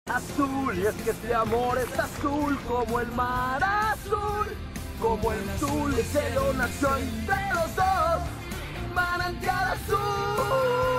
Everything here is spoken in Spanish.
azul, y es que este amor es azul como el mar azul, como el azul, el cielo nació entre los dos, manantial azul.